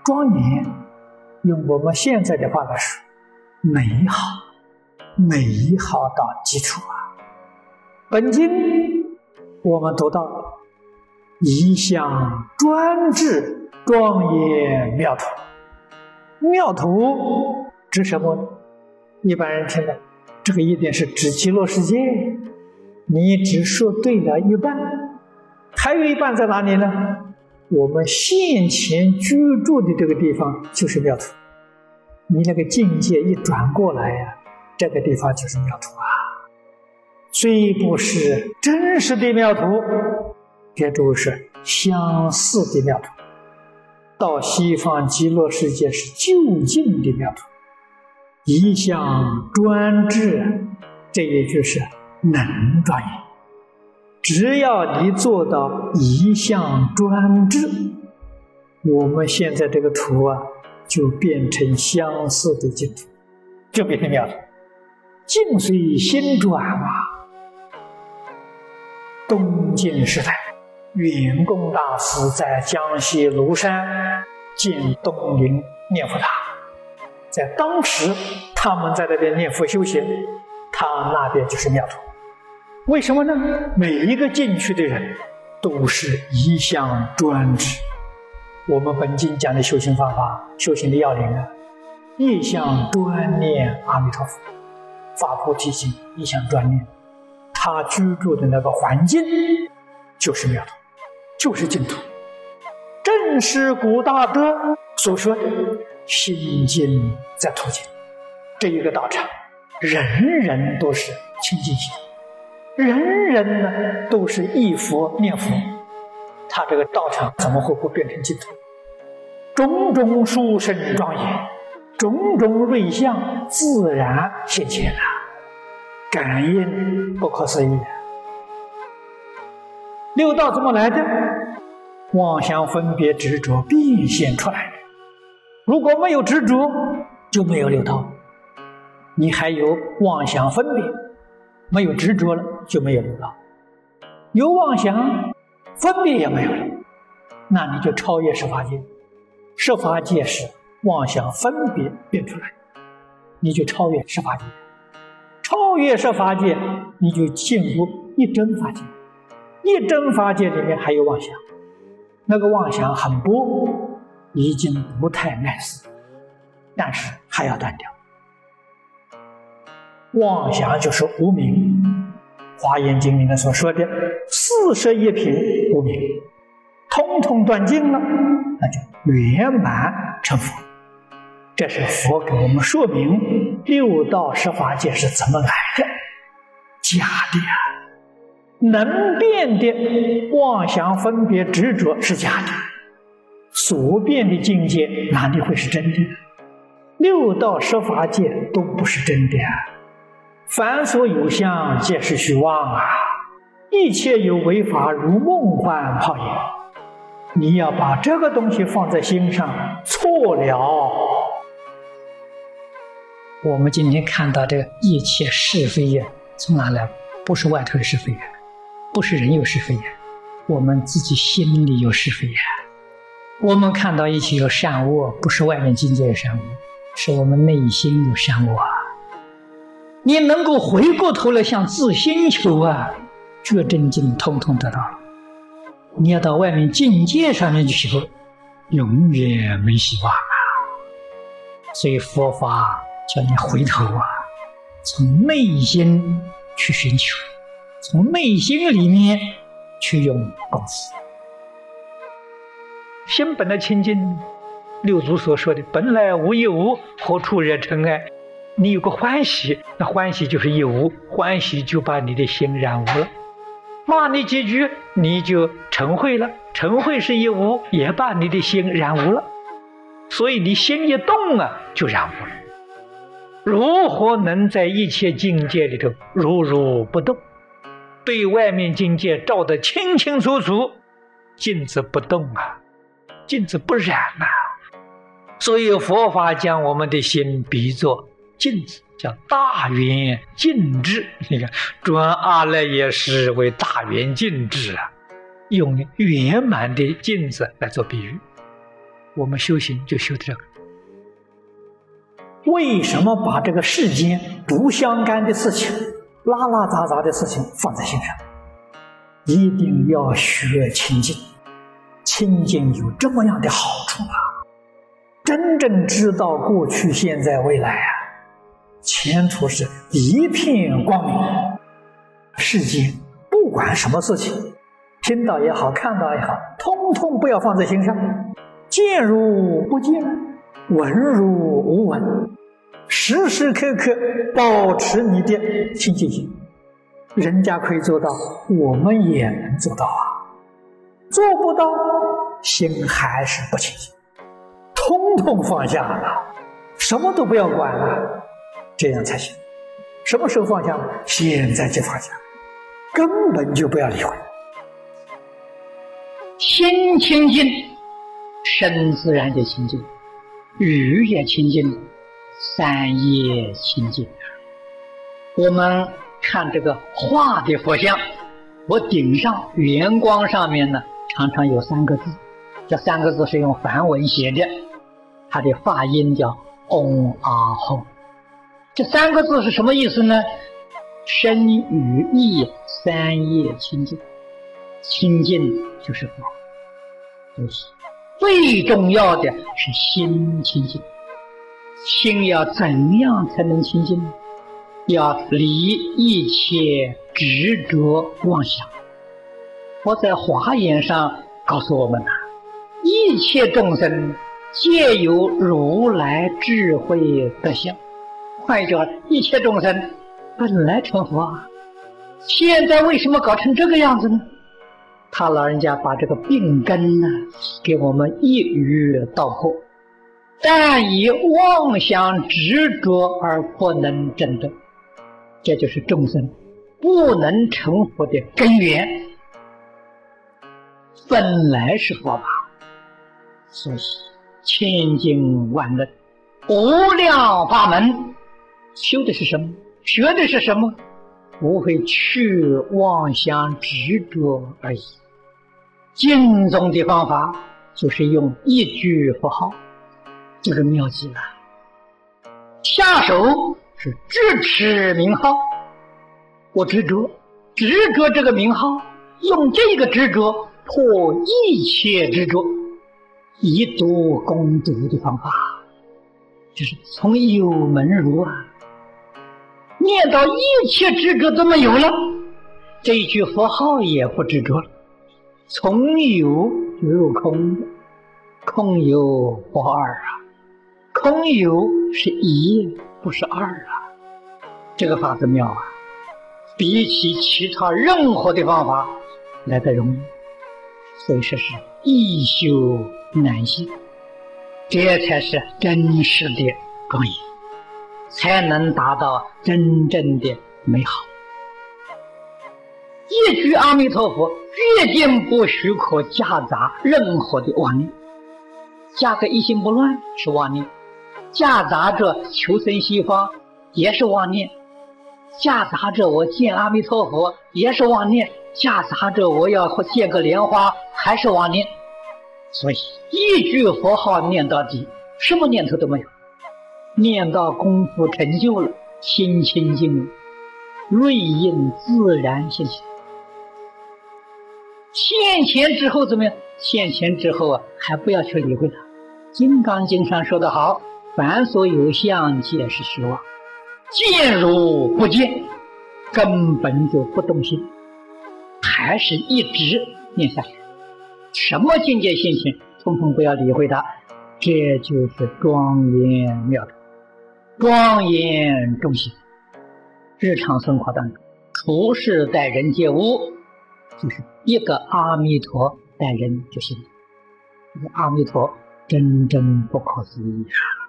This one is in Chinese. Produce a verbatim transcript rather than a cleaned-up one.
庄严，用我们现在的话来说，美好，美好到基础啊！本经我们读到一向专制，庄严妙土。妙土指什么呢？一般人听了，这个一定是指极乐世界。你只说对了一半，还有一半在哪里呢？我们现前居住的这个地方就是妙土。你那个境界一转过来呀、啊，这个地方就是妙土啊。虽不是真实的妙土，也就是相似的妙土。到西方极乐世界是就近的妙土。一向专制，这一句是能庄严。只要你做到一向专制，我们现在这个土啊，就变成相似的净土，就变成妙土。境随心转啊！东晋时代，圆公大师在江西庐山建东林念佛塔，在当时他们在那边念佛修行，他那边就是妙土。为什么呢？每一个进去的人都是一向专制。我们本经讲的修行方法，修行的要领啊，一向专念阿弥陀佛，发菩提心，一向专念。他居住的那个环境就是妙土，就是净土。正是古大德所说的心经在土间，这一个道场，人人都是清净心，人人呢都是忆佛念佛，他这个道场怎么会不变成净土？种种殊胜庄严，种种瑞相自然现前了，感应不可思议。六道怎么来的？妄想分别执着变现出来的。如果没有执着，就没有六道。你还有妄想分别，没有执着了，就没有六道。有妄想分别也没有了，那你就超越十法界。十法界是妄想分别变出来的，你就超越十法界。超越十法界，你就进入一真法界。一真法界里面还有妄想，那个妄想很薄，已经不太碍事，但是还要断掉。妄想就是无明，华严经里面所说的四十一品无明，通通断尽了，那就圆满成佛。这是佛给我们说明六道十法界是怎么来的，假的呀！能变的妄想分别执着是假的，所变的境界哪里会是真的？六道十法界都不是真的啊！凡所有相，皆是虚妄啊！一切有为法，如梦幻泡影。你要把这个东西放在心上，错了。我们今天看到这个一切是非呀，从哪来？不是外头的是非呀，不是人有是非呀，我们自己心里有是非呀。我们看到一切有善恶，不是外面境界有善恶，是我们内心有善恶啊。你能够回过头来向自心求啊，觉真经通通得到了。你要到外面境界上面去求，永远没希望啊。所以佛法叫你回头啊，从内心去寻求，从内心里面去用功夫。心本来清净，六祖所说的本来无一物，何处惹尘埃。你有个欢喜，那欢喜就是一无，欢喜就把你的心染污了。骂你几句，你就嗔恚了，嗔恚是一无，也把你的心染污了。所以你心一动啊，就染污了。如何能在一切境界里头如如不动？对外面境界照得清清楚楚，镜子不动啊，镜子不染啊。所以佛法将我们的心比作镜子，叫大圆镜智。你看转阿赖耶识为大圆镜智啊，用圆满的镜子来做比喻。 我们修行就修这个。为什么把这个世间不相干的事情、拉拉杂杂的事情放在心上？一定要学清净，清净有这么样的好处啊！真正知道过去、现在、未来啊，前途是一片光明。世间不管什么事情，听到也好，看到也好，通通不要放在心上，见如不见，闻如无闻，时时刻刻保持你的清净心。人家可以做到，我们也能做到啊！做不到，心还是不清净，通通放下了，什么都不要管了，这样才行。什么时候放下？现在就放下，根本就不要理会。 心清净，身自然就清净，语也清净，三业清净。我们看这个画的佛像，我顶上圆光上面呢，常常有三个字，这三个字是用梵文写的，它的发音叫嗡阿吽。这三个字是什么意思呢？身语意三业清净，清净就是佛，就是最重要的是心清净。心要怎样才能清净呢？要离一切执着妄想。我在华严上告诉我们啊，一切众生皆有如来智慧德相。换一句话，一切众生本来成佛啊，现在为什么搞成这个样子呢？他老人家把这个病根呢，给我们一语道破。但以妄想执着而不能证得，这就是众生不能成佛的根源。本来是佛法，所以千经万论，无量法门，修的是什么？学的是什么？无非去妄想执着而已。净宗的方法就是用一句佛号，这个妙极了。下手是执持名号，我执着，执着这个名号，用这个执着破一切执着，以毒攻毒的方法，就是从有门入啊，念到一切执着都没有了，这一句佛号也不执着了，从有就入空，空有不二啊，空有是一不是二啊，这个法子妙啊，比起其他任何的方法来得容易，所以说是易修难行，这才是真实的庄严，才能达到真正的美好。一句阿弥陀佛，决定不许可夹杂任何的妄念，加个一心不乱是妄念，夹杂着求生西方也是妄念，夹杂着我见阿弥陀佛也是妄念，夹杂着我要见个莲花还是妄念。所以一句佛号念到底，什么念头都没有，念到功夫成就了，心清净，瑞应自然现前。现前之后怎么样？现前之后啊，还不要去理会它。金刚经上说得好，凡所有相，皆是虚妄，见如不见，根本就不动心，还是一直念下去。什么境界现前，通通不要理会它，这就是庄严妙德，庄严中心。日常生活当中，处事待人接物，就是一个阿弥陀待人就行了。这个阿弥陀真正不可思议啊！